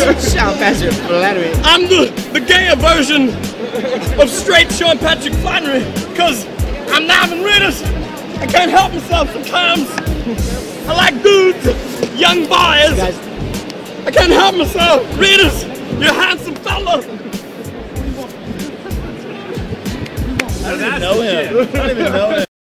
Sean Patrick Flanery. I'm the gayer version of straight Sean Patrick Flanery, because I'm now in Reedus. I can't help myself sometimes. I like dudes, young boys. I can't help myself. Reedus, you're a handsome fella. I don't even know him.